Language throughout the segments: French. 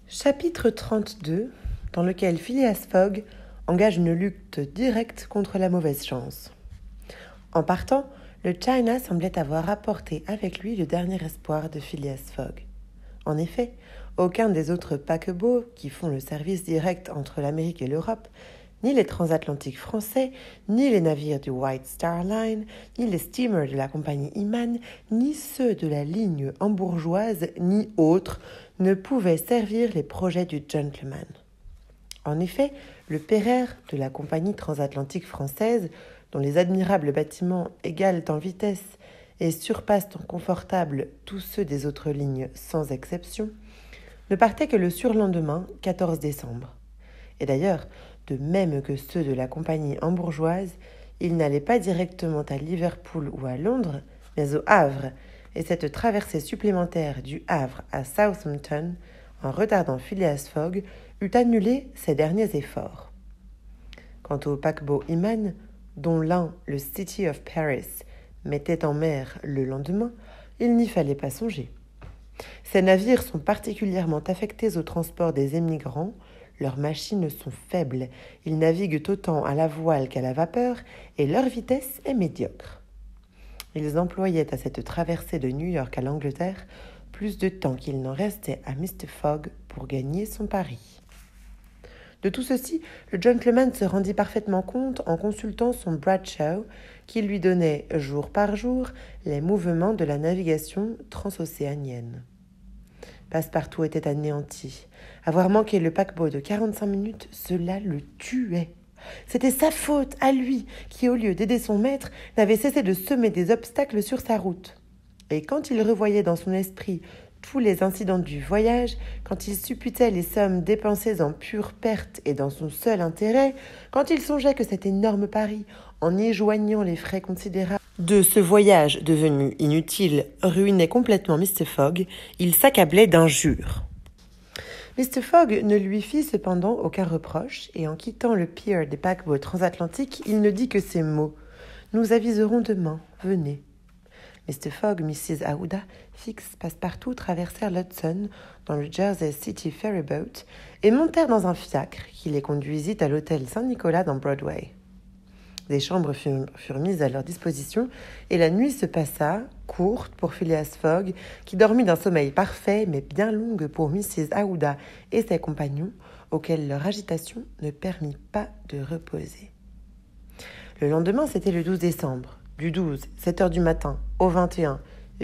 Chapitre 32, dans lequel Phileas Fogg engage une lutte directe contre la mauvaise chance. En partant, le China semblait avoir apporté avec lui le dernier espoir de Phileas Fogg. En effet, aucun des autres paquebots qui font le service direct entre l'Amérique et l'Europe, ni les transatlantiques français, ni les navires du White Star Line, ni les steamers de la compagnie Imman, ni ceux de la ligne hambourgeoise, ni autres, ne pouvaient servir les projets du gentleman. En effet, le Pereire de la compagnie transatlantique française, dont les admirables bâtiments égalent en vitesse et surpassent en confortable tous ceux des autres lignes sans exception, ne partait que le surlendemain, 14 décembre. Et d'ailleurs, de même que ceux de la compagnie hambourgeoise, ils n'allaient pas directement à Liverpool ou à Londres, mais au Havre, et cette traversée supplémentaire du Havre à Southampton, en retardant Phileas Fogg, eût annulé ses derniers efforts. Quant au paquebot Imman, dont l'un, le City of Paris, mettait en mer le lendemain, il n'y fallait pas songer. Ces navires sont particulièrement affectés au transport des émigrants. Leurs machines sont faibles, ils naviguent autant à la voile qu'à la vapeur, et leur vitesse est médiocre. Ils employaient à cette traversée de New York à l'Angleterre plus de temps qu'il n'en restait à Mr. Fogg pour gagner son pari. De tout ceci, le gentleman se rendit parfaitement compte en consultant son Bradshaw, qui lui donnait, jour par jour, les mouvements de la navigation transocéanienne. Passepartout était anéanti. Avoir manqué le paquebot de 45 minutes, cela le tuait. C'était sa faute, à lui, qui, au lieu d'aider son maître, n'avait cessé de semer des obstacles sur sa route. Et quand il revoyait dans son esprit tous les incidents du voyage, quand il supputait les sommes dépensées en pure perte et dans son seul intérêt, quand il songeait que cet énorme pari, en y joignant les frais considérables de ce voyage devenu inutile, ruinait complètement Mr. Fogg, il s'accablait d'injures. Mr. Fogg ne lui fit cependant aucun reproche, et en quittant le pier des paquebots transatlantiques, il ne dit que ces mots « Nous aviserons demain, venez ». Mr. Fogg, Mrs. Aouda, Fix, Passepartout traversèrent l'Hudson dans le Jersey City Ferryboat et montèrent dans un fiacre qui les conduisit à l'hôtel Saint-Nicolas dans Broadway. Des chambres furent mises à leur disposition et la nuit se passa, courte pour Phileas Fogg, qui dormit d'un sommeil parfait mais bien longue pour Mrs. Aouda et ses compagnons, auxquels leur agitation ne permit pas de reposer. Le lendemain, c'était le 12 décembre. Du 12, 7 heures du matin, au 21,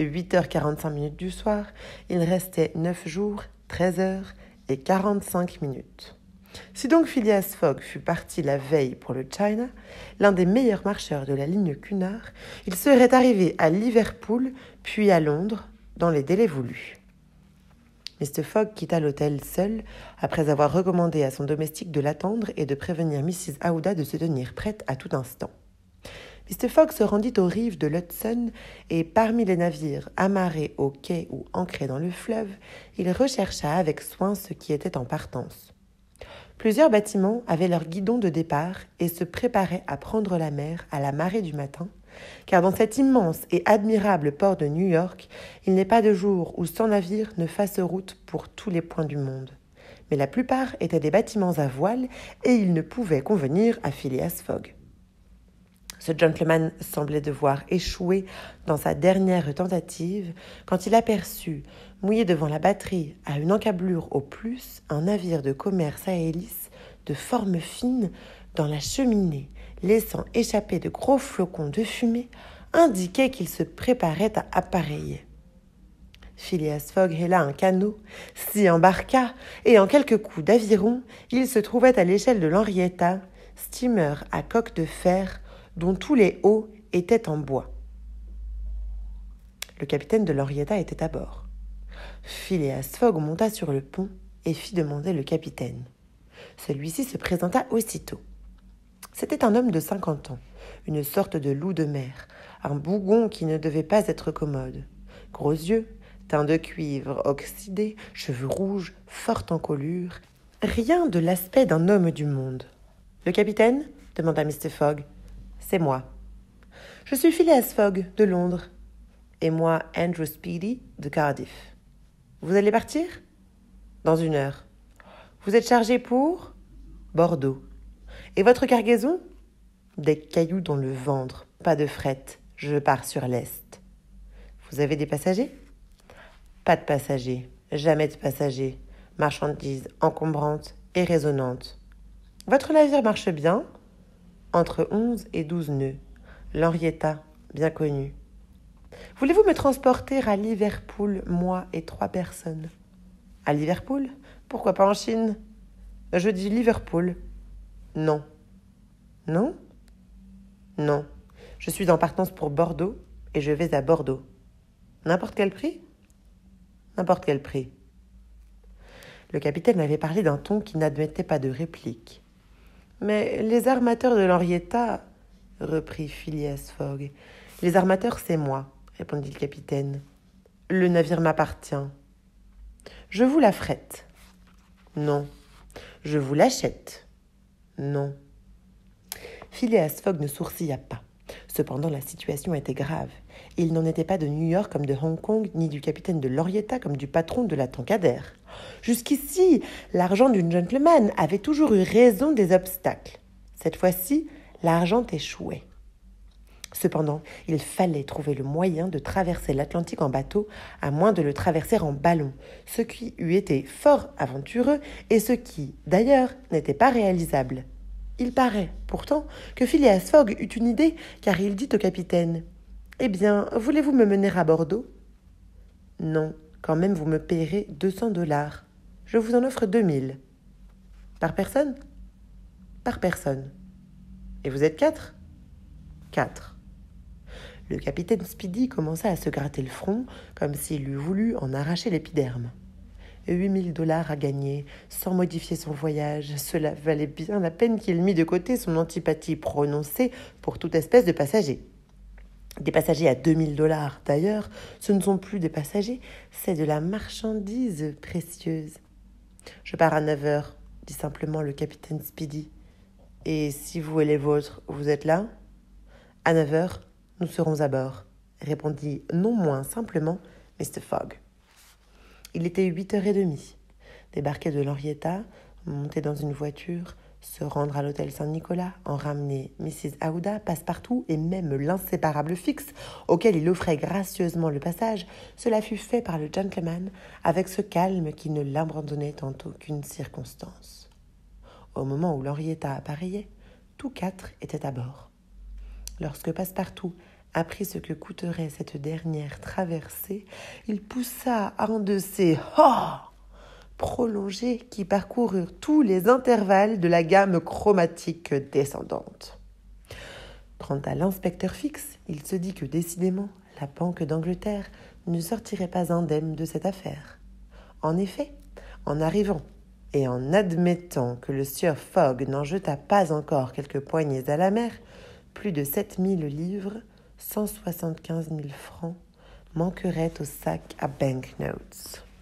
8h45 du soir, il restait 9 jours, 13 heures et 45 minutes. Si donc Phileas Fogg fut parti la veille pour le China, l'un des meilleurs marcheurs de la ligne Cunard, il serait arrivé à Liverpool puis à Londres dans les délais voulus. Mr. Fogg quitta l'hôtel seul, après avoir recommandé à son domestique de l'attendre et de prévenir Mrs. Aouda de se tenir prête à tout instant. Mr. Fogg se rendit aux rives de l'Hudson et, parmi les navires amarrés au quai ou ancrés dans le fleuve, il rechercha avec soin ceux qui étaient en partance. Plusieurs bâtiments avaient leur guidon de départ et se préparaient à prendre la mer à la marée du matin, car dans cet immense et admirable port de New York, il n'est pas de jour où 100 navires ne fassent route pour tous les points du monde. Mais la plupart étaient des bâtiments à voile et ils ne pouvaient convenir à Phileas Fogg. Ce gentleman semblait devoir échouer dans sa dernière tentative quand il aperçut, mouillé devant la batterie à une encablure au plus, un navire de commerce à hélice de forme fine dans la cheminée, laissant échapper de gros flocons de fumée, indiquait qu'il se préparait à appareiller. Phileas Fogg héla un canot, s'y embarqua, et en quelques coups d'aviron, il se trouvait à l'échelle de l'Henrietta, steamer à coque de fer, dont tous les hauts étaient en bois. Le capitaine de l'Henrietta était à bord. Phileas Fogg monta sur le pont et fit demander le capitaine. Celui-ci se présenta aussitôt. C'était un homme de 50 ans, une sorte de loup de mer, un bougon qui ne devait pas être commode. Gros yeux, teint de cuivre oxydé, cheveux rouges, fort encolure, rien de l'aspect d'un homme du monde. « Le capitaine » demanda Mr. Fogg. « C'est moi. »« Je suis Phileas Fogg, de Londres. »« Et moi, Andrew Speedy, de Cardiff. »« Vous allez partir ?»« Dans 1 heure. » Vous êtes chargé pour Bordeaux. Et votre cargaison? Des cailloux dans le ventre, pas de fret, je pars sur l'est. Vous avez des passagers? Pas de passagers, jamais de passagers. Marchandises encombrantes et résonnantes. Votre navire marche bien? Entre 11 et 12 nœuds. L'Henrietta, bien connu. Voulez-vous me transporter à Liverpool, moi et 3 personnes? À Liverpool? Pourquoi pas en Chine? Je dis Liverpool. Non. Non? Non. Je suis en partance pour Bordeaux et je vais à Bordeaux. N'importe quel prix? N'importe quel prix. Le capitaine avait parlé d'un ton qui n'admettait pas de réplique. Mais les armateurs de l'Henrietta, reprit Phileas Fogg. Les armateurs, c'est moi, répondit le capitaine. Le navire m'appartient. Je vous l'affrète. Non. Je vous l'achète. Non. Phileas Fogg ne sourcilla pas. Cependant, la situation était grave. Il n'en était pas de New York comme de Hong Kong, ni du capitaine de l'Henrietta comme du patron de la Tankadère. Jusqu'ici, l'argent du gentleman avait toujours eu raison des obstacles. Cette fois-ci, l'argent échouait. Cependant, il fallait trouver le moyen de traverser l'Atlantique en bateau, à moins de le traverser en ballon, ce qui eût été fort aventureux et ce qui, d'ailleurs, n'était pas réalisable. Il paraît, pourtant, que Phileas Fogg eut une idée, car il dit au capitaine « Eh bien, voulez-vous me mener à Bordeaux ?»« Non, quand même vous me payerez 200 $. Je vous en offre 2000. »« Par personne ?»« Par personne. »« Et vous êtes 4 ?»« 4. » Le capitaine Speedy commença à se gratter le front, comme s'il eût voulu en arracher l'épiderme. 8 000 $ à gagner, sans modifier son voyage. Cela valait bien la peine qu'il mît de côté son antipathie prononcée pour toute espèce de passager. Des passagers à 2 000 $, d'ailleurs, ce ne sont plus des passagers, c'est de la marchandise précieuse. « Je pars à 9 heures, dit simplement le capitaine Speedy. « Et si vous et les vôtres, vous êtes là ?»« À 9 heures, nous serons à bord, » répondit non moins simplement Mr. Fogg. Il était 8h30. Débarquer de l'Henrietta, monter dans une voiture, se rendre à l'hôtel Saint-Nicolas, en ramener Mrs. Aouda, Passepartout et même l'inséparable Fix, auquel il offrait gracieusement le passage, cela fut fait par le gentleman avec ce calme qui ne l'abandonnait en aucune circonstance. Au moment où l'Henrietta appareillait, tous 4 étaient à bord. Lorsque Passepartout apprit ce que coûterait cette dernière traversée, il poussa un de ces « ha » prolongés qui parcoururent tous les intervalles de la gamme chromatique descendante. Quant à l'inspecteur Fix, il se dit que décidément, la Banque d'Angleterre ne sortirait pas indemne de cette affaire. En effet, en arrivant et en admettant que le sieur Fogg n'en jeta pas encore quelques poignées à la mer, plus de 7 000 livres, 175 000 francs, manqueraient au sac à banknotes.